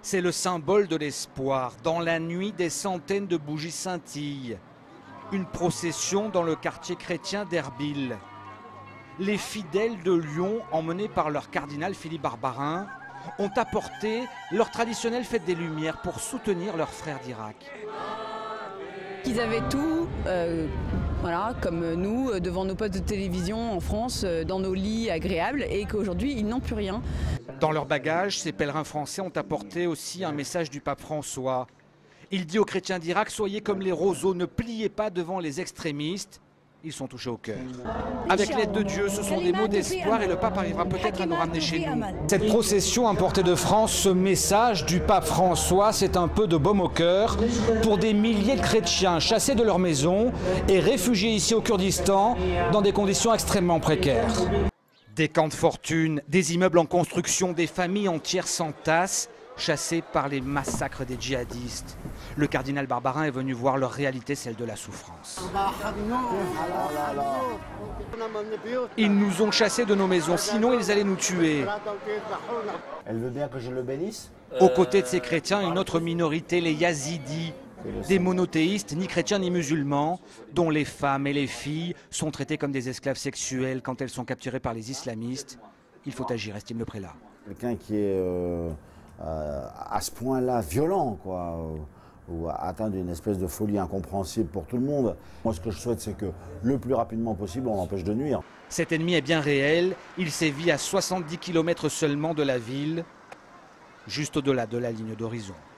C'est le symbole de l'espoir. Dans la nuit, des centaines de bougies scintillent. Une procession dans le quartier chrétien d'Erbil. Les fidèles de Lyon, emmenés par leur cardinal Philippe Barbarin, ont apporté leur traditionnelle fête des Lumières pour soutenir leurs frères d'Irak. Ils avaient tout, voilà, comme nous, devant nos postes de télévision en France, dans nos lits agréables, et qu'aujourd'hui, ils n'ont plus rien. Dans leur bagage, ces pèlerins français ont apporté aussi un message du pape François. Il dit aux chrétiens d'Irak, soyez comme les roseaux, ne pliez pas devant les extrémistes. Ils sont touchés au cœur. Avec l'aide de Dieu, ce sont des mots d'espoir et le pape arrivera peut-être à nous ramener chez nous. Cette procession importée de France, ce message du pape François, c'est un peu de baume au cœur pour des milliers de chrétiens chassés de leur maison et réfugiés ici au Kurdistan dans des conditions extrêmement précaires. Des camps de fortune, des immeubles en construction, des familles entières s'entassent, chassés par les massacres des djihadistes. Le cardinal Barbarin est venu voir leur réalité, celle de la souffrance. Ils nous ont chassés de nos maisons, sinon ils allaient nous tuer. Elle veut bien que je le bénisse ? Aux côtés de ces chrétiens, une autre minorité, les Yazidis, des monothéistes, ni chrétiens ni musulmans, dont les femmes et les filles sont traitées comme des esclaves sexuels quand elles sont capturées par les islamistes. Il faut agir, estime le prélat. Quelqu'un qui est à ce point-là violent, quoi, ou atteint d'une espèce de folie incompréhensible pour tout le monde. Moi, ce que je souhaite, c'est que le plus rapidement possible, on l'empêche de nuire. Cet ennemi est bien réel. Il sévit à 70 km seulement de la ville, juste au-delà de la ligne d'horizon.